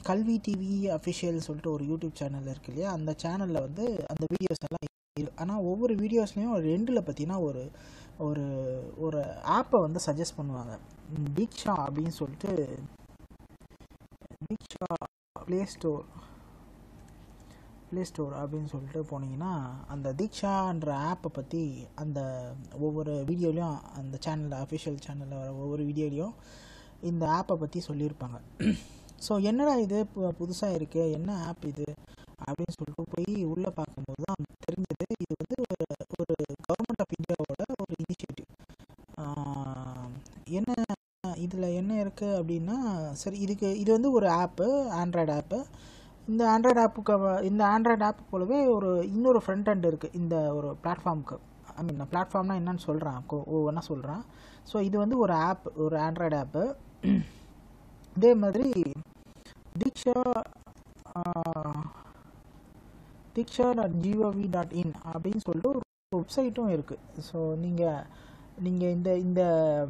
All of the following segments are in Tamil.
கல்வி டிவி அஃபிஷியல் சொல்லிட்டு ஒரு யூடியூப் சேனல் இருக்கு இல்லையா, அந்த சேனலில் வந்து அந்த வீடியோஸ் எல்லாம் இருக்கு. ஆனால் ஒவ்வொரு வீடியோஸ்லேயும் ஒரு ரெண்டில் பார்த்தீங்கன்னா ஒரு ஒரு ஒரு ஆப்பை வந்து சஜஸ்ட் பண்ணுவாங்க. தீக்ஷா அப்படின்னு சொல்லிட்டு, தீக்ஷா ப்ளே ஸ்டோர் அப்படின்னு சொல்லிட்டு போனீங்கன்னா அந்த தீக்ஷான்ற ஆப்பை பற்றி அந்த ஒவ்வொரு வீடியோலையும், அந்த சேனலில் அஃபிஷியல் சேனலில் வர ஒவ்வொரு வீடியோலையும் இந்த ஆப்பை பற்றி சொல்லியிருப்பாங்க. ஸோ என்னடா இது புதுசாக இருக்குது, என்ன ஆப் இது அப்படின்னு சொல்லிட்டு போய் உள்ளே பார்க்கும்போது தான் தெரிஞ்சது, இது வந்து ஒரு கவர்மெண்ட் ஆஃப் இந்தியாவோட ஒரு இனிஷியேட்டிவ். என்ன இதில் என்ன இருக்குது அப்படின்னா, சரி இது வந்து ஒரு ஆப்பு, ஆண்ட்ராய்டு ஆப்பு. இந்த ஆண்ட்ராய்டு ஆப்பு போலவே இன்னொரு ஃப்ரண்ட் எண்ட் இருக்குது இந்த ஒரு பிளாட்ஃபார்முக்கு. ஐ மீன் பிளாட்ஃபார்ம்னா என்னன்னு சொல்கிறேன், ஒவ்வொன்றா சொல்கிறேன். ஸோ இது வந்து ஒரு ஆப், ஒரு ஆண்ட்ராய்டு ஆப்பு. இதே மாதிரி diksha.gov.in அப்படின்னு சொல்லிட்டு ஒரு வெப்சைட்டும் இருக்குது. ஸோ நீங்கள் இந்த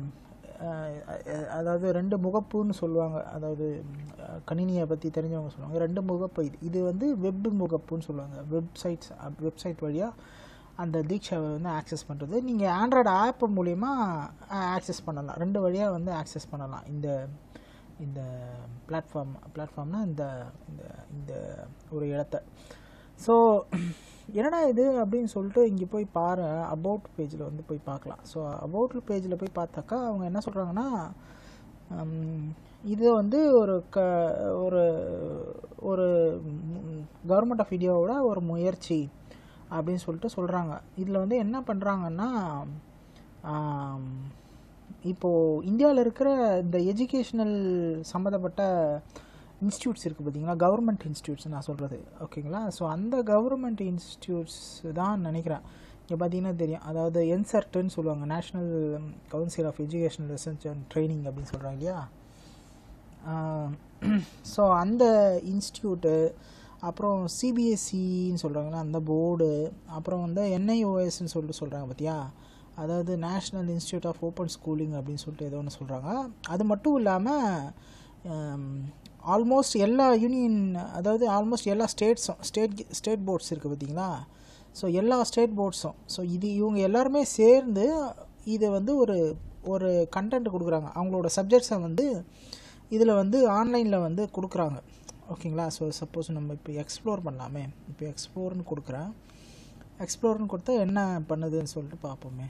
அதாவது ரெண்டு முகப்புன்னு சொல்லுவாங்க, அதாவது கணினியை பற்றி தெரிஞ்சவங்க சொல்லுவாங்க ரெண்டு முகப்பு. இது வந்து வெப் முகப்புன்னு சொல்லுவாங்க. வெப்சைட் வழியாக அந்த தீக்ஷாவை வந்து ஆக்சஸ் பண்ணுறது. நீங்கள் ஆண்ட்ராய்டு ஆப் மூலயமா ஆக்சஸ் பண்ணலாம், ரெண்டு வழியாக வந்து ஆக்சஸ் பண்ணலாம் இந்த பிளாட்ஃபார்ம்னா இந்த இந்த ஒரு இடத்த. ஸோ என்னடா இது அப்படின்னு சொல்லிட்டு இங்கே போய் பாரு, அபவுட் பேஜில் வந்து போய் பார்க்கலாம். ஸோ அபவுட் பேஜில் போய் பார்த்தாக்கா அவங்க என்ன சொல்கிறாங்கன்னா, இது வந்து ஒரு கவர்மெண்ட் ஆஃப் இந்தியாவோட ஒரு முயற்சி அப்படின்னு சொல்லிட்டு சொல்கிறாங்க. இதில் வந்து என்ன பண்ணுறாங்கன்னா, இப்போது இந்தியாவில் இருக்கிற இந்த எஜுகேஷ்னல் சம்மந்தப்பட்ட இன்ஸ்டியூட்ஸ் இருக்குது பார்த்தீங்களா, கவர்மெண்ட் இன்ஸ்டியூட்ஸ் நான் சொல்கிறது, ஓகேங்களா. ஸோ அந்த கவர்மெண்ட் இன்ஸ்டியூட்ஸ் தான் நினைக்கிறேன். இங்கே பார்த்தீங்கன்னா தெரியும், அதாவது என்சர்ட்னு சொல்லுவாங்க, national council of educational research and training அப்படின்னு சொல்கிறாங்க இல்லையா. ஸோ அந்த இன்ஸ்டியூட்டு, அப்புறம் சிபிஎஸ்சின்னு சொல்கிறாங்களா அந்த போர்டு, அப்புறம் வந்து என்ஐஓஎஸ்ன்னு சொல்லிட்டு சொல்கிறாங்க பார்த்தியா, அதாவது national institute of open schooling அப்படின்னு சொல்லிட்டு ஏதோ ஒன்று சொல்கிறாங்க. அது மட்டும் இல்லாமல் ஆல்மோஸ்ட் எல்லா அதாவது ஆல்மோஸ்ட் எல்லா ஸ்டேட் போர்ட்ஸ் இருக்குது பார்த்தீங்களா. ஸோ எல்லா ஸ்டேட் போர்ட்ஸும், ஸோ இவங்க எல்லாருமே சேர்ந்து இதை வந்து ஒரு கண்டென்ட் கொடுக்குறாங்க. அவங்களோட சப்ஜெக்ட்ஸை வந்து இதில் வந்து ஆன்லைனில் வந்து கொடுக்குறாங்க, ஓகேங்களா. ஸோ சப்போஸ் நம்ம இப்போ எக்ஸ்ப்ளோர் பண்ணலாமே, இப்போ எக்ஸ்ப்ளோர்னு கொடுத்தா என்ன பண்ணுதுன்னு சொல்லிட்டு பார்ப்போமே.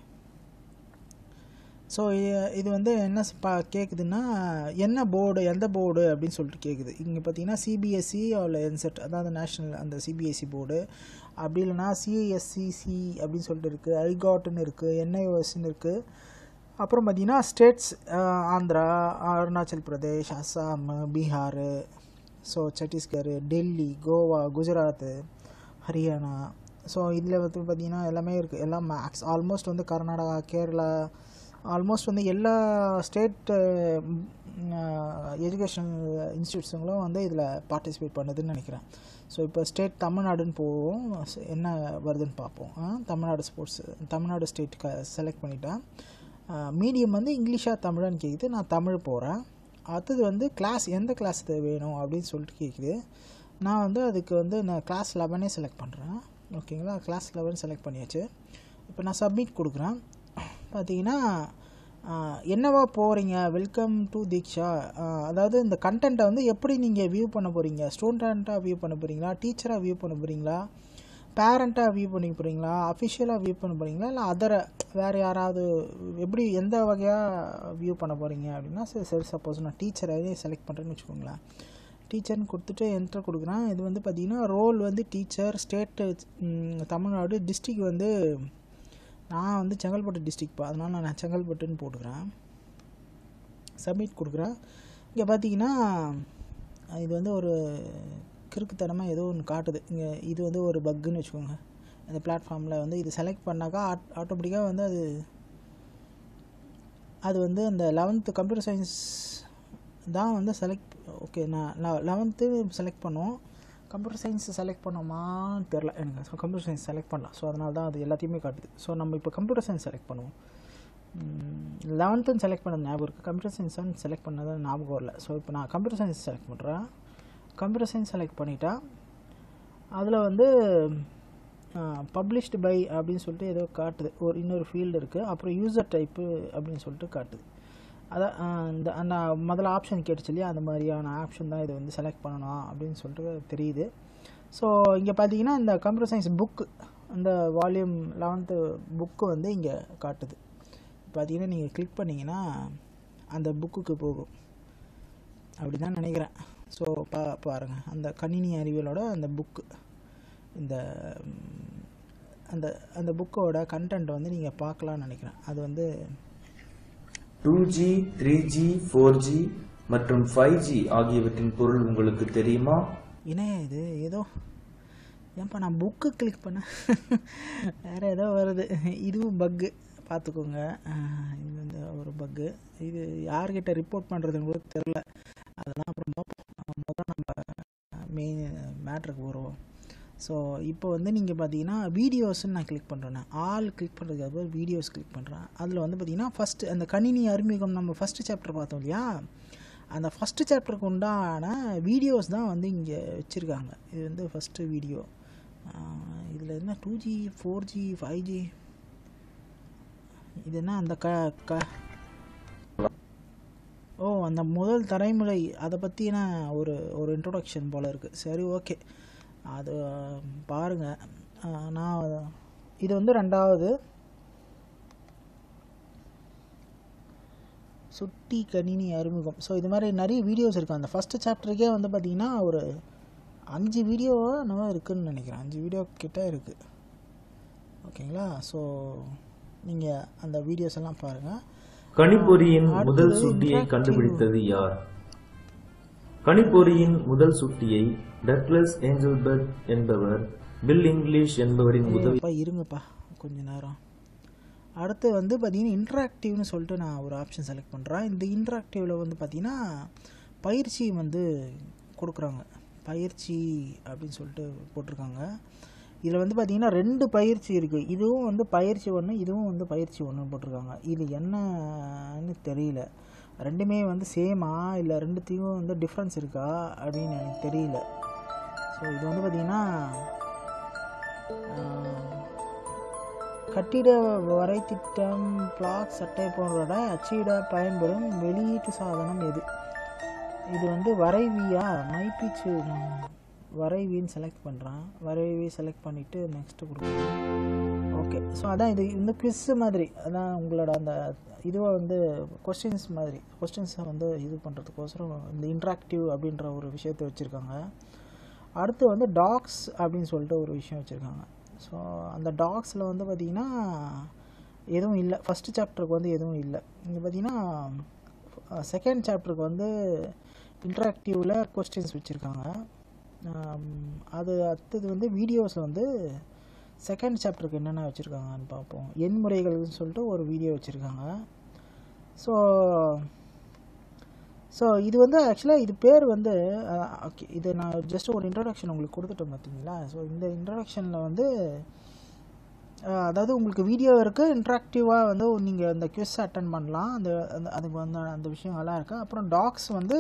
ஸோ இது வந்து என்ன கேட்குதுன்னா, என்ன போர்டு, எந்த போர்டு அப்படின்னு சொல்லிட்டு கேட்குது. இங்கே பார்த்தீங்கன்னா சிபிஎஸ்சி அவ்வளோ என்செட், அதாவது நேஷ்னல் அந்த சிபிஎஸ்சி போர்டு, அப்படி இல்லைனா சிஎஸ்சிசி அப்படின்னு சொல்லிட்டு இருக்குது, ஐகாட்னு இருக்குது, என்ஐஓஎஸ்ன்னு இருக்குது. அப்புறம் பார்த்தீங்கன்னா states, Andhra, Arunachal Pradesh, Assam, Bihar, so Chhattisgarh, Delhi, Goa, Gujarat, Haryana. So இதில் வந்து பார்த்திங்கன்னா எல்லாமே இருக்குது. எல்லாம் ஆல்மோஸ்ட் வந்து கர்நாடகா, கேரளா, ஆல்மோஸ்ட் வந்து எல்லா ஸ்டேட் எஜுகேஷனல் இன்ஸ்டியூட்ஸுங்களும் வந்து இதில் பார்ட்டிசிபேட் பண்ணுதுன்னு நினைக்கிறேன். ஸோ இப்போ ஸ்டேட் தமிழ்நாடுன்னு போவோம், என்ன வருதுன்னு பார்ப்போம். தமிழ்நாடு ஸ்டேட்டுக்கு செலக்ட் பண்ணிட்டேன். மீடியம் வந்து இங்கிலீஷாக தமிழான்னு கேட்குது, நான் தமிழ் போகிறேன். அடுத்தது வந்து கிளாஸ், எந்த கிளாஸ் வேணும் அப்படின்னு சொல்லிட்டு கேட்குது. நான் வந்து அதுக்கு வந்து நான் கிளாஸ் 11 செலக்ட் பண்ணுறேன், ஓகேங்களா. கிளாஸ் 11 செலக்ட் பண்ணியாச்சு. இப்போ நான் சப்மிட் கொடுக்குறேன். பார்த்தீங்கன்னா என்னவா போகிறீங்க, வெல்கம் டு தீக்ஷா, அதாவது இந்த கண்டென்ட்டை வந்து எப்படி நீங்கள் வியூ பண்ண போகிறீங்க, ஸ்டூடெண்ட்டாக வியூ பண்ண போகிறீங்களா, டீச்சராக வியூ பண்ண போகிறீங்களா, பேரண்ட்டாக வியூ பண்ணி போகிறீங்களா, அஃபிஷியலாக வியூ பண்ண போகிறீங்களா, இல்லை வேறு யாராவது, எப்படி எந்த வகையாக வியூ பண்ண போகிறீங்க அப்படின்னா, சரி சப்போஸ் நான் டீச்சராகவே செலக்ட் பண்ணுறேன்னு வச்சுக்கோங்களேன். டீச்சர்னு கொடுத்துட்டு என்டர் கொடுக்குறேன். இது வந்து பார்த்திங்கன்னா ரோல் வந்து டீச்சர், ஸ்டேட்டு தமிழ்நாடு, டிஸ்ட்ரிக் வந்து நான் வந்து செங்கல்பட்டு டிஸ்ட்ரிக்ட்ப்பா, அதனால் நான் செங்கல்பட்டுன்னு போட்டுக்கிறேன். சப்மிட் கொடுக்குறேன். இங்கே பார்த்தீங்கன்னா இது வந்து ஒரு கிறுக்குத்தனமாக ஏதோ ஒன்று காட்டுது. இங்கே இது வந்து ஒரு பக்குன்னு வச்சுக்கோங்க. இந்த பிளாட்ஃபார்மில் வந்து இது செலக்ட் பண்ணாக்கா ஆட்டோமேட்டிக்காக வந்து அது வந்து அந்த 11th கம்ப்யூட்டர் சயின்ஸ் தான் வந்து செலக்ட். ஓகே, நான் 11th செலக்ட் பண்ணுவோம். கம்ப்யூட்டர் சயின்ஸ் செலக்ட் பண்ணோமான்னு தெரில எனக்கு. ஸோ கம்ப்யூட்டர் சயின்ஸ் செலக்ட் பண்ணலாம். ஸோ அதனால தான் அது எல்லாத்தையுமே காட்டுது. ஸோ நம்ம இப்போ கம்ப்யூட்டர் சயின்ஸ் செலக்ட் பண்ணுவோம். 11th செலக்ட் பண்ணது ஞாபகம் இருக்குது, கம்ப்யூட்டர் சயின்ஸ் செலக்ட் பண்ணது ஞாபகம் வரல. ஸோ இப்போ நான் கம்ப்யூட்டர் சயின்ஸ் செலக்ட் பண்ணுறேன். கம்ப்யூட்டர் சயின்ஸ் செலக்ட் பண்ணிட்டா அதில் வந்து பப்ளிஷ்டு பை அப்படின்னு சொல்லிட்டு ஏதோ காட்டுது, ஒரு இன்னொரு ஃபீல்டு இருக்குது. அப்புறம் யூசர் டைப்பு அப்படின்னு சொல்லிட்டு காட்டுது. அதான் அந்த முதல்ல ஆப்ஷன் கேட்டுச்சு இல்லையா, அந்த மாதிரியான ஆப்ஷன் தான் இது வந்து செலக்ட் பண்ணணும் அப்படின்னு சொல்லிட்டு தெரியுது. ஸோ இங்கே பார்த்தீங்கன்னா இந்த கம்ப்யூட்டர் சயின்ஸ் புக்கு, அந்த வால்யூம் 11th புக்கு வந்து இங்கே காட்டுது. பார்த்தீங்கன்னா நீங்கள் கிளிக் பண்ணிங்கன்னா அந்த புக்குக்கு போகும் அப்படி தான் நினைக்கிறேன். ஸோ பாருங்கள், அந்த கணினி அறிவியலோட அந்த புக்கு, இந்த அந்த அந்த புக்கோட கண்டென்ட் வந்து நீங்கள் பார்க்கலான்னு நினைக்கிறேன். அது வந்து 2G, 3G, 4G மற்றும் 5G ஆகியவற்றின் பொருள் உங்களுக்கு தெரியுமா? இது ஏதோ ஏன்ப்பா நான் புக்கு கிளிக் பண்ண வேறு ஏதோ வருது. இதுவும் பக்கு பார்த்துக்கோங்க. இது வந்து ஒரு பக்கு. இது யார்கிட்ட ரிப்போர்ட் பண்ணுறதுன்னு கூட தெரில. அதெல்லாம் அப்புறம் பார்ப்போம். முதல்ல நம்ம மெயின் மேட்ருக்கு வருவோம். ஸோ இப்போ வந்து நீங்கள் பார்த்தீங்கன்னா வீடியோஸ்ன்னு நான் கிளிக் பண்ணுறேன். ஆல் கிளிக் பண்ணுறதுக்கு அப்புறம் வீடியோஸ் கிளிக் பண்ணுறேன். அதில் வந்து பார்த்திங்கன்னா ஃபஸ்ட்டு அந்த கணினி அறிமுகம் நம்ம ஃபஸ்ட்டு சாப்டர் பார்த்தோம் இல்லையா, அந்த ஃபஸ்ட்டு சாப்டருக்கு உண்டான வீடியோஸ் தான் வந்து இங்கே வச்சுருக்காங்க. இது வந்து ஃபஸ்ட்டு வீடியோ. இதில் என்ன 2G, 4G, 5G, இது என்ன அந்த அந்த முதல் தலைமுறை அதை பற்றின ஒரு இன்ட்ரோடக்ஷன் போல் இருக்குது. சரி, ஓகே, அது பாருங்கள். நான் இது வந்து 2வது சுட்டி கணினி அறிமுகம். ஸோ இது மாதிரி நிறைய வீடியோஸ் இருக்குது. அந்த ஃபஸ்ட்டு சாப்டருக்கே வந்து பார்த்திங்கன்னா ஒரு 5 வீடியோவோ என்னவோ இருக்குதுன்னு நினைக்கிறேன். 5 வீடியோ கிட்ட இருக்குது. ஓகேங்களா? ஸோ நீங்கள் அந்த வீடியோஸ் எல்லாம் பாருங்கள். கணிப்பொறியின் முதல் சுட்டியை கண்டுபிடித்தது யார்? கணிப்பொறியின் முதல் சுட்டியை டக்ளஸ் ஏஞ்சல்பர்ட் என்பவர் பில் இங்கிலீஷ் என்பவரின் உதவி. இருங்கப்பா கொஞ்ச நேரம். அடுத்து வந்து பார்த்தீங்கன்னா இன்ட்ராக்டிவ்னு சொல்லிட்டு நான் ஒரு ஆப்ஷன் செலக்ட் பண்ணுறேன். இந்த இன்ட்ராக்டிவில் வந்து பார்த்திங்கன்னா பயிற்சி வந்து கொடுக்குறாங்க. பயிற்சி அப்படின்னு சொல்லிட்டு போட்டிருக்காங்க. இதில் வந்து பார்த்திங்கன்னா 2 பயிற்சி இருக்குது. இதுவும் வந்து பயிற்சி 1, இதுவும் வந்து பயிற்சி 1 போட்டிருக்காங்க. இது என்னன்னு தெரியல. ரெண்டுமே வந்து சேமா இல்லை ரெண்டுத்தையும் வந்து டிஃப்ரென்ஸ் இருக்கா அப்படின்னு எனக்கு தெரியல. ஸோ இது வந்து பார்த்திங்கன்னா கட்டிட வரைத்திட்டம், பிளாக், சட்டை போன்றோட அச்சிட பயன்படும் வெளியீட்டு சாதனம் எது? இது வந்து வரைவியா, மைப்பீச்சு வரைவின்னு செலக்ட் பண்ணுறேன். வரைவி செலக்ட் பண்ணிவிட்டு நெக்ஸ்ட்டு கொடுக்குறேன். ஓகே, ஸோ அதான் இது இந்த குவிஸ்ஸு மாதிரி. அதான் உங்களோட அந்த இதுவை வந்து கொஸ்டின்ஸ் மாதிரி, கொஸ்டின்ஸை வந்து இது பண்ணுறதுக்கோசரம் இந்த இன்ட்ராக்டிவ் அப்படின்ற ஒரு விஷயத்தை வச்சுருக்காங்க. அடுத்து வந்து டாக்ஸ் அப்படின்னு சொல்லிட்டு ஒரு விஷயம் வச்சுருக்காங்க. ஸோ அந்த டாக்ஸில் வந்து பார்த்திங்கன்னா எதுவும் இல்லை. ஃபஸ்ட்டு சாப்டருக்கு வந்து எதுவும் இல்லை. இங்கே பார்த்திங்கன்னா செகண்ட் சாப்டருக்கு வந்து இன்ட்ராக்டிவில் கொஸ்டின்ஸ் வச்சுருக்காங்க. அது அடுத்தது வந்து வீடியோஸில் வந்து செகண்ட் சாப்டருக்கு என்னென்ன வச்சுருக்காங்கன்னு பார்ப்போம். எண்முறைகள்னு சொல்லிட்டு ஒரு வீடியோ வச்சுருக்காங்க. ஸோ இது வந்து ஆக்சுவலாக இது பேர் வந்து ஓகே, இது நான் ஜஸ்ட் ஒரு இன்ட்ரடக்ஷன் உங்களுக்கு கொடுத்துட்டேன் பார்த்தீங்களா. ஸோ இந்த இன்ட்ரடக்ஷனில் வந்து அதாவது உங்களுக்கு வீடியோ இருக்குது, இன்ட்ராக்டிவாக வந்து நீங்கள் அந்த குவிஸ் அட்டன் பண்ணலாம். அதுக்கு வந்து அந்த விஷயங்கள்லாம் இருக்குது. அப்புறம் டாக்ஸ் வந்து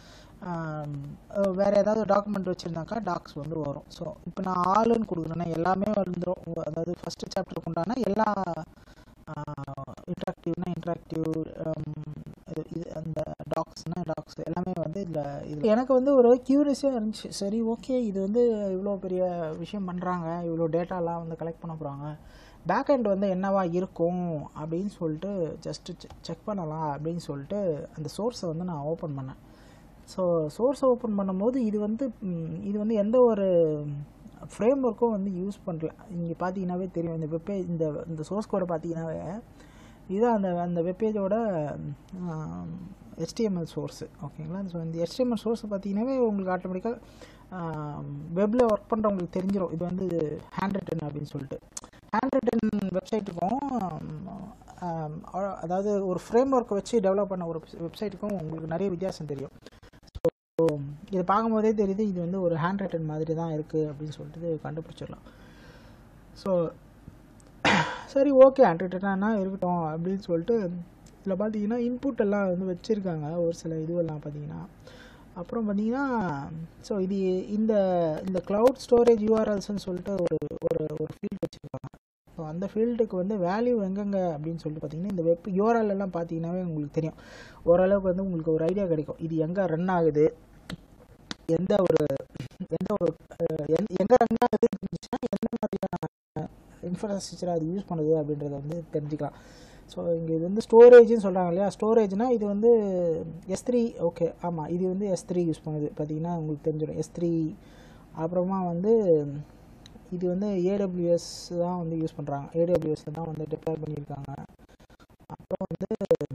வேறு ஏதாவது டாக்குமெண்ட் வச்சுருந்தாக்கா டாக்ஸ் வந்து வரும். ஸோ இப்போ நான் ஆளுன்னு கொடுக்குறேன்னா எல்லாமே வந்துடும். அதாவது ஃபஸ்ட்டு சாப்டருக்கு உண்டான எல்லா இன்ட்ராக்டிவ்னா இன்ட்ராக்டிவ், இது அந்த டாக்ஸ்னால் டாக்ஸ் எல்லாமே வந்து இதில் எனக்கு வந்து ஒரு க்யூரியஸாக இருந்துச்சு. சரி, ஓகே, இது வந்து இவ்வளோ பெரிய விஷயம் பண்ணுறாங்க, இவ்வளோ டேட்டாலாம் வந்து கலெக்ட் பண்ண போகிறாங்க, பேக் எண்ட் வந்து என்னவா இருக்கும் அப்படின்னு சொல்லிட்டு ஜஸ்ட்டு செக் பண்ணலாம் அப்படின்னு சொல்லிட்டு அந்த சோர்ஸை வந்து நான் ஓப்பன் பண்ணேன். ஸோ சோர்ஸை ஓப்பன் பண்ணும்போது இது வந்து எந்த ஒரு ஃப்ரேம் ஒர்க்கும் வந்து யூஸ் பண்ணல. இங்கே பார்த்தீங்கன்னாவே தெரியும், இந்த வெப்பேஜ் இந்த சோர்ஸ் கோடை பார்த்தீங்கன்னாவே இதுதான் அந்த வெப்பேஜோட HTML சோர்ஸு. ஓகேங்களா? ஸோ இந்த HTML சோர்ஸை பார்த்தீங்கன்னாவே உங்களுக்கு ஆட்டோமேட்டிக்காக வெப்பில் ஒர்க் பண்ணுறவங்களுக்கு தெரிஞ்சிடும் இது வந்து ஹேண்ட் ரிட்டன் அப்படின்னு சொல்லிட்டு. ஹேண்ட் ரிட்டன் வெப்சைட்டுக்கும் அதாவது ஒரு ஃப்ரேம் ஒர்க்கை வச்சு டெவலப் பண்ண ஒரு வெப்சைட்டுக்கும் உங்களுக்கு நிறைய வித்தியாசம் தெரியும். ஸோ இதை பார்க்கும்போதே தெரியுது இது வந்து ஒரு ஹேண்ட் ரைட்டன் மாதிரி தான் இருக்குது அப்படின்னு சொல்லிட்டு கண்டுபிடிச்சிடலாம். ஸோ சரி, ஓகே, ஹேண்ட் ரைட்டனா இருக்கட்டும் அப்படின்னு சொல்லிட்டு இதில் பார்த்தீங்கன்னா இன்புட் எல்லாம் வந்து வச்சுருக்காங்க. ஒரு சில இதுவெல்லாம் பார்த்தீங்கன்னா அப்புறம் பார்த்தீங்கன்னா ஸோ இது இந்த இந்த க்ளவுட் ஸ்டோரேஜ் யூஆர்எல்ஸ்ன்னு சொல்லிட்டு ஒரு ஒரு ஒரு ஃபீல்டு வச்சுருக்காங்க. ஸோ அந்த ஃபீல்டுக்கு வந்து வேல்யூ எங்கெங்கே அப்படின்னு சொல்லிட்டு பார்த்தீங்கன்னா இந்த வெப் யூஆர்எல் எல்லாம் பார்த்தீங்கன்னாவே உங்களுக்கு தெரியும், ஓரளவுக்கு வந்து உங்களுக்கு ஒரு ஐடியா கிடைக்கும். இது எங்கே ரன் ஆகுது, எந்த ஒரு எங்கே ரன் ஆகுது இருந்துச்சுன்னா எந்த மாதிரியான இன்ஃப்ராஸ்ட்ரக்சர் அது யூஸ் பண்ணுது அப்படின்றத வந்து தெரிஞ்சுக்கலாம். ஸோ இங்கே இது வந்து ஸ்டோரேஜ்னு சொல்கிறாங்க இல்லையா, ஸ்டோரேஜ்னால் இது வந்து S3. ஓகே, ஆமாம், இது வந்து S3 யூஸ் பண்ணுது பார்த்தீங்கன்னா உங்களுக்கு தெரிஞ்சிடும், S3. அப்புறமா வந்து இது வந்து AWS தான் வந்து யூஸ் பண்ணுறாங்க, AWS தான் வந்து டிப்ளாய் பண்ணியிருக்காங்க. அப்புறம் வந்து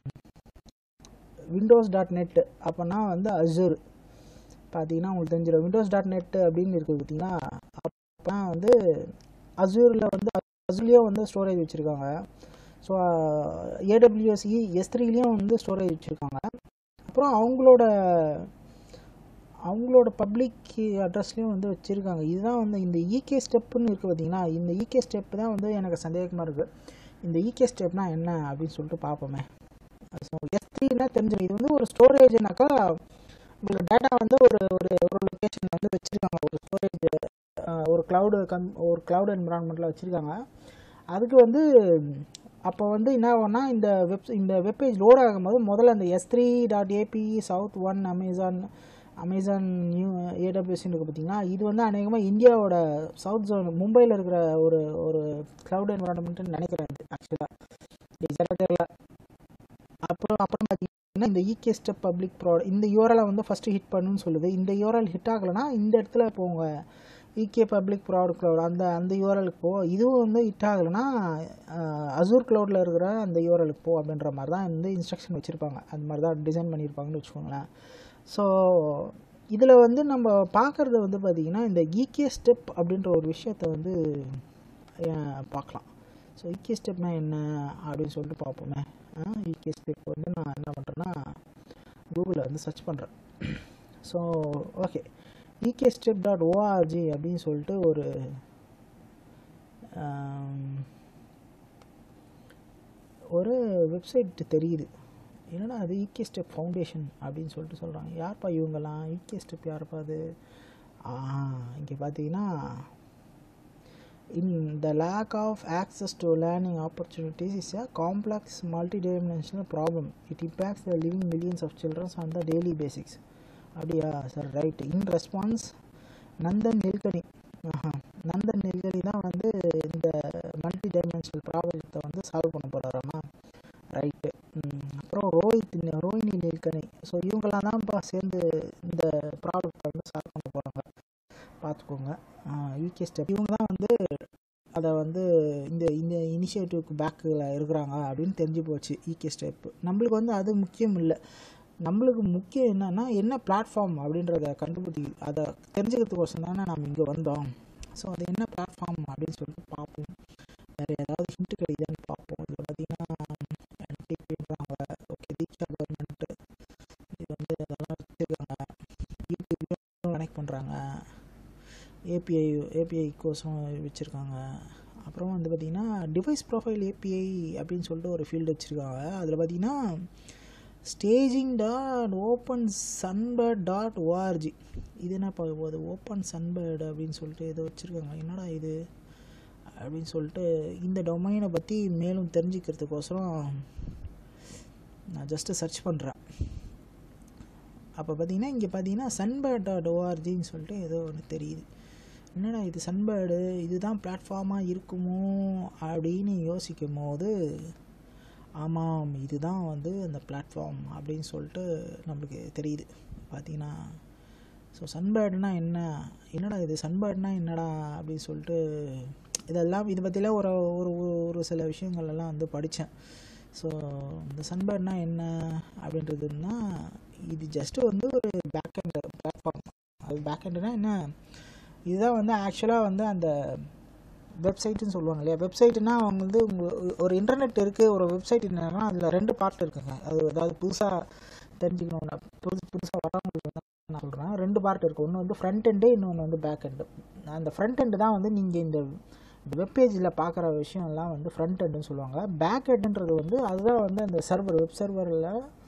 Windows.net அப்போனா வந்து Azure பார்த்தீங்கன்னா உங்களுக்கு தெரிஞ்சிடும். Windows.net அப்படின்னு இருக்குது பார்த்தீங்கன்னா, அப்போ வந்து அசூரில் வந்து அசூர்லேயும் வந்து ஸ்டோரேஜ் வச்சுருக்காங்க. ஸோ AWS S3லேயும் வந்து ஸ்டோரேஜ் வச்சுருக்காங்க. அப்புறம் அவங்களோட பப்ளிக் அட்ரஸ்லேயும் வந்து வச்சுருக்காங்க. இதுதான் வந்து இந்த EK ஸ்டெப்புன்னு இருக்குது பார்த்தீங்கன்னா, இந்த EK ஸ்டெப் தான் வந்து எனக்கு சந்தேகமாக இருக்குது. இந்த EK ஸ்டெப்னால் என்ன அப்படின்னு சொல்லிட்டு பார்ப்போமே. ஸோ S3னா தெரிஞ்சிடும், இது வந்து ஒரு ஸ்டோரேஜ்னாக்கா உங்களுக்கு டேட்டா வந்து ஒரு ஒரு ஒரு லொக்கேஷனில் வந்து வச்சுருக்காங்க, ஒரு ஸ்டோரேஜ் ஒரு க்ளவுட் என்விரான்மெண்ட்டில் வச்சுருக்காங்க. அதுக்கு வந்து அப்போ வந்து என்ன ஆகும்னா இந்த வெப்பேஜ் லோட் ஆகும்போது முதல்ல அந்த S3.ap South 1 Amazon new AWS இருக்குது பார்த்தீங்கன்னா, இது வந்து அநேகமாக இந்தியாவோட சவுத் ஜோன் மும்பையில் இருக்கிற ஒரு ஒரு க்ளவுட் என்விரான்மெண்ட்டுன்னு நினைக்கிறேன் இது ஆக்சுவலாக, இது தெரியல. அப்புறம் பார்த்தீங்கன்னா இந்த EK ஸ்டெப் பப்ளிக் ப்ராடக்ட் இந்த யூஆர்எலை வந்து ஃபஸ்ட்டு ஹிட் பண்ணுன்னு சொல்லுது. இந்த யூஆர்எல் ஹிட் ஆகலைன்னா இந்த இடத்துல போங்க, EK பப்ளிக் ப்ராடக்ட் க்ளவுட் அந்த யூஆர்எலுக்கு போ. இதுவும் வந்து ஹிட் ஆகலைன்னா அசூர் க்ளவுடில் இருக்கிற அந்த யூஆர்எலுக்கு போ அப்படின்ற மாதிரி தான் வந்து இன்ஸ்ட்ரக்ஷன் வச்சுருப்பாங்க, அந்த மாதிரி தான் டிசைன் பண்ணியிருப்பாங்கன்னு வச்சுக்கோங்களேன். ஸோ இதில் வந்து நம்ம பார்க்குறது வந்து பார்த்திங்கன்னா இந்த EK ஸ்டெப் அப்படின்ற ஒரு விஷயத்தை வந்து பார்க்கலாம். ஸோ EK ஸ்டெப்னால் என்ன அப்படின்னு சொல்லிட்டு பார்ப்போமே. EK ஸ்டெப் வந்து நான் என்ன பண்ணுறேன்னா கூகுளில் வந்து சர்ச் பண்ணுறேன். ஸோ ஓகே, ekstep.org அப்படின்னு சொல்லிட்டு ஒரு வெப்சைட் தெரியுது. என்னடா அது EK ஸ்டெப் ஃபவுண்டேஷன் அப்படின்னு சொல்லிட்டு சொல்கிறாங்க. யார்ப்பா இவங்கெல்லாம், EK ஸ்டெப் யார்ப்பா அது? இங்கே பார்த்தீங்கன்னா in the lack of access to learning opportunities is a complex multidimensional problem. It impacts the living millions of children on the daily basics. அப்படியா sir, right. In response Nandan Nilekani தான் வந்து இந்த மல்டி டைமென்ஷனல் ப்ராப்ளத்தை வந்து சால்வ் பண்ண போகிறாராமா, ரைட்டு. அப்புறம் ரோஹினி நில்கனி, ஸோ இவங்களாம் தான்ப்பா சேர்ந்து இந்த ப்ராப்ளத்தை வந்து சால்வ் பண்ண போகிறாங்க, பார்த்துக்கோங்க. EK ஸ்டெப் இவங்க தான் வந்து அதை வந்து இந்த இந்த இனிஷியேட்டிவ்க்கு பேக்கில் இருக்கிறாங்க அப்படின்னு தெரிஞ்சு போச்சு. EK ஸ்டெப் நம்மளுக்கு வந்து அது முக்கியம் இல்லை, நம்மளுக்கு முக்கியம் என்னென்னா என்ன பிளாட்ஃபார்ம் அப்படின்றத அதை தெரிஞ்சுக்கிறதுக்கோசம் தானே நம்ம இங்கே வந்தோம். ஸோ அது என்ன பிளாட்ஃபார்ம் அப்படின்னு சொல்லிட்டு பார்ப்போம், வேறு ஏதாவது ஹிண்ட் கிடைக்குதான்னு பார்ப்போம். இதில் பார்த்தீங்கன்னா ஓகே, தீக்ஷா கவர்மெண்ட்டு இது வந்து அதெல்லாம் வச்சுருக்காங்க, யூடியூப்லேயும் கனெக்ட் பண்ணுறாங்க, ஏபிஐ கோர்ஸும் வச்சுருக்காங்க. அப்புறம் வந்து பார்த்திங்கன்னா டிவைஸ் ப்ரொஃபைல் API அப்படின்னு சொல்லிட்டு ஒரு ஃபீல்டு வச்சுருக்காங்க. அதில் பார்த்திங்கன்னா staging.opensunbird.org இது என்னப்பா போகுது, ஓப்பன் சன்பேர்டு அப்படின்னு சொல்லிட்டு ஏதோ வச்சுருக்காங்க. என்னடா இது அப்படின்னு சொல்லிட்டு இந்த டொமைனை பற்றி மேலும் தெரிஞ்சுக்கிறதுக்கோசரம் நான் ஜஸ்ட்டு சர்ச் பண்ணுறேன். அப்போ பார்த்தீங்கன்னா இங்கே பார்த்தீங்கன்னா sunbird.orgன்னு சொல்லிட்டு ஏதோ ஒன்று தெரியுது. என்னடா இது சன்பேர்டு இதுதான் பிளாட்ஃபார்மாக இருக்குமோ அப்படின்னு யோசிக்கும் போது, ஆமாம் இதுதான் வந்து அந்த பிளாட்ஃபார்ம் அப்படின்னு சொல்லிட்டு நம்மளுக்கு தெரியுது பார்த்தீங்கன்னா. ஸோ சன்பேர்டுனா என்னடா இது சன்பேர்டுனா என்னடா அப்படின்னு சொல்லிட்டு இதை பற்றிலாம் ஒரு சில விஷயங்கள்லாம் வந்து படித்தேன். ஸோ இந்த சன்பேர்டுனா என்ன அப்படின்றதுன்னா, இது ஜஸ்ட்டு வந்து ஒரு பேக்எண்ட் பிளாட்ஃபார்ம். அது பேக்எண்டுனா என்ன, இதுதான் வந்து ஆக்சுவலாக வந்து அந்த வெப்சைட்டுன்னு சொல்லுவாங்க இல்லையா. வெப்சைட்டுனா அவங்க வந்து ஒரு இன்டர்நெட் இருக்குது, ஒரு வெப்சைட் என்னன்னா அதில் 2 பார்ட் இருக்குங்க. அதாவது புதுசாக தெரிஞ்சுக்கணும்னா புதுசாக வரவங்களுக்கு வந்து நான் சொல்கிறேன், 2 பார்ட் இருக்குது. ஒன்று வந்து ஃப்ரண்ட் எண்டு, இன்னொன்று வந்து பேக் எண்டு. அந்த ஃப்ரண்ட் எண்டு தான் வந்து நீங்கள் இந்த வெப்பேஜில் பார்க்குற விஷயம்லாம் வந்து ஃப்ரண்ட் எண்டுன்னு சொல்லுவாங்க. பேக் எண்டுன்றது வந்து அதுதான் வந்து அந்த வெப் சர்வரில்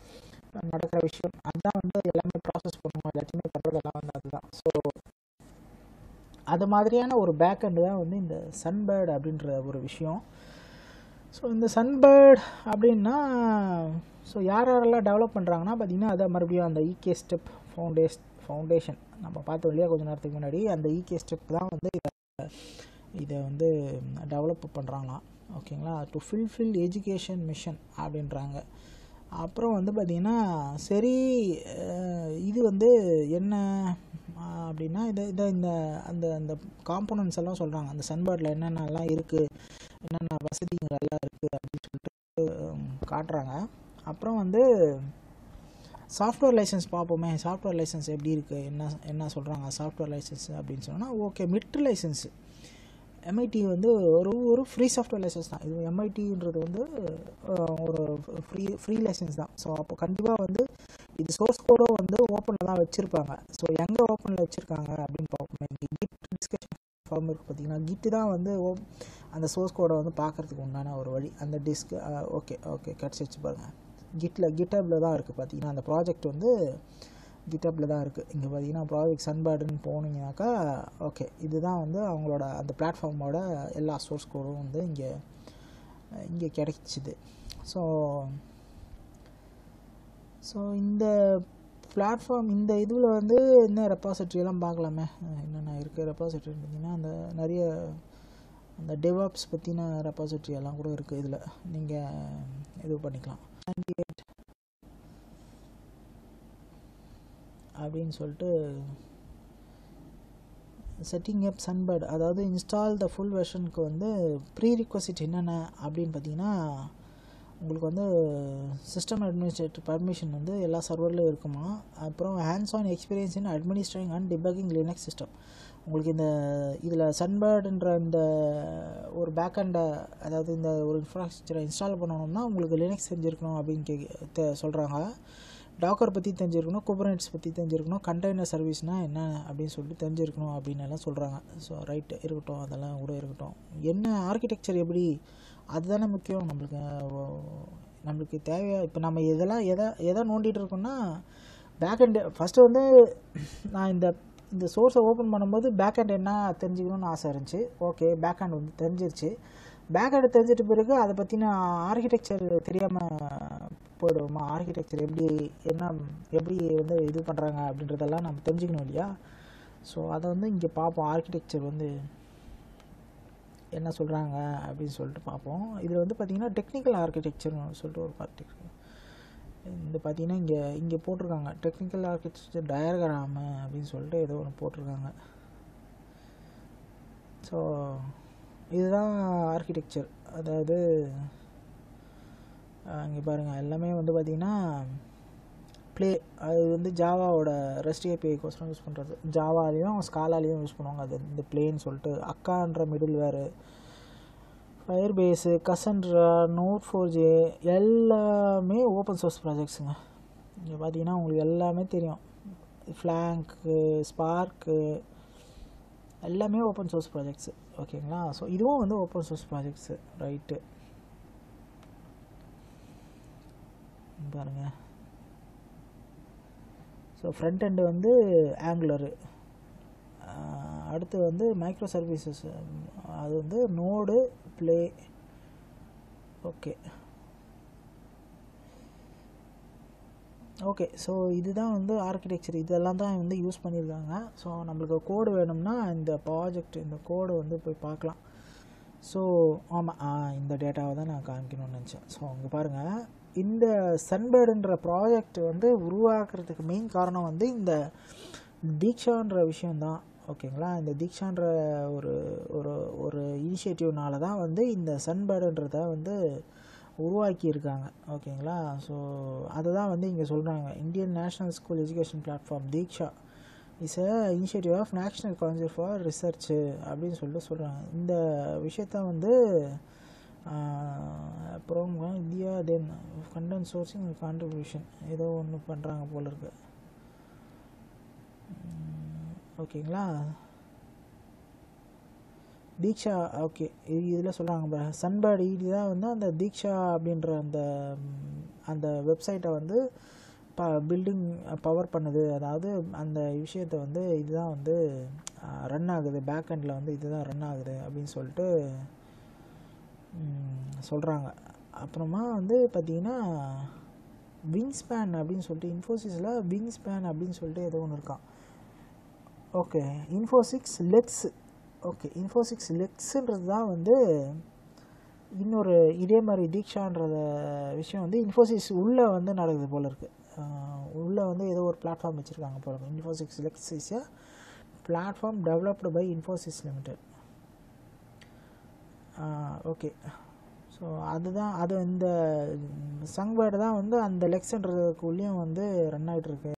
நடக்கிற விஷயம். அதுதான் வந்து எல்லாமே ப்ராசஸ் பண்ணுவோம், எல்லாத்தையுமே பண்ணுறதெல்லாம் வந்து அதுதான். ஸோ அது மாதிரியான ஒரு பேக் எண்டு தான் வந்து இந்த சன்பேர்ட் அப்படின்ற ஒரு விஷயம். ஸோ இந்த சன்பேர்ட் அப்படின்னா ஸோ யாரெல்லாம் டெவலப் பண்ணுறாங்கன்னா பார்த்தீங்கன்னா, அதை மறுபடியும் அந்த ஈகே ஸ்டெப் ஃபவுண்டேஷன் நம்ம பார்த்தோம் இல்லையா கொஞ்சம் நேரத்துக்கு முன்னாடி, அந்த ஈகே ஸ்டெப் தான் வந்து இதை வந்து டெவலப் பண்ணுறாங்களாம். ஓகேங்களா, டு ஃபில்ஃபில் எஜுகேஷன் மிஷன் அப்படின்றாங்க. அப்புறம் வந்து பார்த்திங்கன்னா சரி, இது வந்து என்ன அப்படின்னா இதை இந்த அந்த அந்த காம்போனன்ட்ஸ் எல்லாம் சொல்கிறாங்க, அந்த சன்பேர்டில் என்னென்னலாம் இருக்குது, என்னென்ன வசதிகள் எல்லாம் இருக்குது அப்படின்னு சொல்லிட்டு காட்டுறாங்க. அப்புறம் வந்து சாஃப்ட்வேர் லைசன்ஸ் பார்ப்போமே, சாஃப்ட்வேர் லைசன்ஸ் எப்படி இருக்குது, என்ன சொல்கிறாங்க சாஃப்ட்வேர் லைசன்ஸ் அப்படின்னு சொன்னால், ஓகே மிட் லைசன்ஸு எம்ஐடி வந்து ஒரு ஃப்ரீ சாஃப்ட்வேர் லைசன்ஸ் தான். இது எம்ஐடின்றது வந்து ஒரு ஃப்ரீ லைசன்ஸ் தான். ஸோ அப்போ கண்டிப்பாக வந்து இது சோர்ஸ் கோடும் வந்து ஓப்பனில் தான் வச்சுருப்பாங்க. ஸோ எங்கே ஓப்பனில் வச்சுருக்காங்க அப்படின்னு பார்ப்போமே, கிட் டிஸ்கஷன் ஃபார்ம் இருக்குது பார்த்தீங்கன்னா, கிட்டு தான் வந்து அந்த சோர்ஸ் கோடை வந்து பார்க்குறதுக்கு உண்டான ஒரு வழி. அந்த டிஸ்க் ஓகே கிடச்சிச்சு பாருங்கள், கிட்டப்பில் தான் இருக்குது பார்த்தீங்கன்னா, அந்த ப்ராஜெக்ட் வந்து கிட்டப்பில் தான் இருக்குது. இங்கே பார்த்தீங்கன்னா ப்ராஜெக்ட் சன்பேர்டுன்னு போனீங்கன்னாக்கா ஓகே, இதுதான் வந்து அவங்களோட அந்த பிளாட்ஃபார்மோட எல்லா சோர்ஸ் கோடும் வந்து இங்கே கிடைச்சிது. ஸோ இந்த பிளாட்ஃபார்ம் இந்த இதில் வந்து என்ன ரெப்பாசிட்ரியெல்லாம் பார்க்கலாமே, என்னென்ன இருக்குது ரெப்பாசிட்ரி பார்த்தீங்கன்னா, அந்த நிறைய அந்த டெவாப்ஸ் பற்றின ரெப்பாசிட்ரி எல்லாம் கூட இருக்குது. இதில் நீங்கள் இது பண்ணிக்கலாம். 98 அப்படின்னு சொல்லிட்டு செட்டிங் அப் சன்பேர்ட், அதாவது இன்ஸ்டால் த ஃபுல் வெர்ஷனுக்கு வந்து ப்ரீ ரிக்வசிட் என்னென்ன அப்படின்னு பார்த்தீங்கன்னா, உங்களுக்கு வந்து சிஸ்டம் அட்மினிஸ்ட்ரேட்டர் பர்மிஷன் வந்து எல்லா சர்வர்லையும் இருக்குமா. அப்புறம் hands on experience in administrating and debugging Linux system. உங்களுக்கு இதில் சன்பேர்டுன்ற இந்த ஒரு பேக்கெண்டை, அதாவது இந்த ஒரு இன்ஃப்ராஸ்ட்ரக்சரை இன்ஸ்டால் பண்ணணும்னா உங்களுக்கு லினக்ஸ் தெரிஞ்சிருக்கணும் அப்படின்னு சொல்கிறாங்க. டாக்கர் பற்றி தெரிஞ்சிருக்கணும், குபர்நெட்ஸ் பற்றி தெரிஞ்சிருக்கணும், கண்டெய்னர் சர்வீஸ்னால் என்ன அப்படின்னு சொல்லிட்டு தெரிஞ்சிருக்கணும் அப்படின்னு எல்லாம் சொல்கிறாங்க. ஸோ ரைட்டு இருக்கட்டும், அதெல்லாம் கூட இருக்கட்டும். என்ன ஆர்கிடெக்சர் எப்படி, அதுதானே முக்கியம் நம்மளுக்கு தேவையாக. இப்போ நம்ம எதை நோண்டிகிட்டு இருக்கோம்னா பேக்கெண்டு. ஃபஸ்ட்டு வந்து நான் இந்த சோர்ஸை ஓப்பன் பண்ணும்போது பேக்கெண்ட் என்ன தெரிஞ்சுக்கணும்னு ஆசை இருந்துச்சு. ஓகே, பேக்கெண்ட் வந்து தெரிஞ்சிருச்சு. பேக்கெண்டை தெரிஞ்சிட்ட பிறகு அதை பற்றின ஆர்கிடெக்சர் தெரியாமல் போயிடுவோமா, ஆர்கிடெக்சர் எப்படி வந்து இது பண்ணுறாங்க அப்படின்றதெல்லாம் நம்ம தெரிஞ்சுக்கணும் இல்லையா. ஸோ அதை வந்து இங்கே பார்ப்போம், ஆர்கிடெக்சர் வந்து என்ன சொல்கிறாங்க அப்படின்னு சொல்லிட்டு பார்ப்போம். இதில் வந்து பார்த்திங்கன்னா டெக்னிக்கல் ஆர்கிடெக்சர்னு சொல்லிட்டு ஒரு பார்ட் இருக்குது. இந்த பார்த்திங்கன்னா இங்கே போட்டிருக்காங்க டெக்னிக்கல் ஆர்கிடெக்சர் டயக்ராமு அப்படின்னு சொல்லிட்டு ஏதோ ஒன்று போட்டிருக்காங்க. ஸோ இதுதான் ஆர்கிடெக்சர். அதாவது இங்கே பாருங்கள், எல்லாமே வந்து பார்த்திங்கன்னா அது வந்து ஜாவாவோட ரெஸ்ட் ஏபிஐக்கோசரம் யூஸ் பண்ணுறது. ஜாவாலையும் ஸ்காலாலையும் யூஸ் பண்ணுவாங்க. அது இந்த பிளேன்னு சொல்லிட்டு அக்கான்ற middleware, Firebase, Cassandra, Node4j எல்லாமே ஓப்பன் சோர்ஸ் ப்ராஜெக்ட்ஸுங்க. இங்கே பார்த்தீங்கன்னா உங்களுக்கு எல்லாமே தெரியும். ஃப்ளாங்க்கு, ஸ்பார்க்கு எல்லாமே ஓப்பன் சோர்ஸ் ப்ராஜெக்ட்ஸு. ஓகேங்களா, ஸோ இதுவும் வந்து ஓப்பன் சோர்ஸ் ப்ராஜெக்ட்ஸு. ரைட்டு பாருங்கள். ஸோ ஃப்ரண்ட் எண்டு வந்து ஆங்குலரு, அடுத்து வந்து மைக்ரோ சர்வீசஸ், அது வந்து நோடு ப்ளே. ஓகே ஸோ இதுதான் வந்து ஆர்கிடெக்சர், இதெல்லாம் தான் வந்து யூஸ் பண்ணியிருக்காங்க. ஸோ நம்மளுக்கு கோடு வேணும்னா இந்த கோடு வந்து போய் பார்க்கலாம். ஸோ ஆமாம், இந்த டேட்டாவை தான் நான் காமிக்கணும்னு நினச்சேன். ஸோ அங்கே பாருங்கள், இந்த சன்பேர்டுன்ற ப்ராஜெக்ட் வந்து உருவாக்குறதுக்கு மெயின் காரணம் வந்து இந்த தீக்ஷான்ற விஷயந்தான். ஓகேங்களா, இந்த தீக்ஷான்ற ஒரு இனிஷியேட்டிவ்னால தான் வந்து இந்த சன்பேர்டுன்றத வந்து உருவாக்கியிருக்காங்க. ஓகேங்களா, ஸோ அதை தான் வந்து இங்கே சொல்கிறாங்க. Indian national school education platform Diksha is a initiative of national council for research அப்படின்னு சொல்லிட்டு சொல்கிறாங்க. இந்த விஷயத்த வந்து அப்புறம் India then content sourcing contribution ஏதோ ஒன்று பண்ணுறாங்க போல இருக்கு. ஓகேங்களா, தீக்ஷா. ஓகே, இதில் சொல்கிறாங்க சன்பேர்டு தான் வந்து அந்த தீக்ஷா அப்படின்ற அந்த வெப்சைட்டை வந்து பில்டிங் பவர் பண்ணுது, அதாவது அந்த விஷயத்தை வந்து இதுதான் வந்து ரன் ஆகுது, பேக் எண்டில் வந்து இதுதான் ரன் ஆகுது அப்படின்னு சொல்லிட்டு சொல்கிறாங்க. அப்புறமா வந்து பார்த்திங்கன்னா விங் ஸ்பேன் அப்படின்னு சொல்லிட்டு இன்ஃபோசிஸில் விங் ஸ்பேன் அப்படின்னு சொல்லிட்டு ஏதோ ஒன்று இருக்கான். Okay, Infosys Lex. Okay, Infosys லெக்ஸுன்றது தான் வந்து இன்னொரு இதே மாதிரி தீக்ஷான்றத விஷயம் வந்து இன்ஃபோசிஸ் உள்ளே வந்து நடக்குது போல் இருக்குது. உள்ளே வந்து ஏதோ ஒரு பிளாட்ஃபார்ம் வச்சுருக்காங்க போல இருக்குது. Infosys Lex is a platform developed by Infosys limited. Okay, so அதுதான் அது இந்த சங்வேர்டு தான் வந்து அந்த லெக்ஸ்ன்றதுக்குள்ளேயும் வந்து ரன் ஆகிட்டுருக்கு.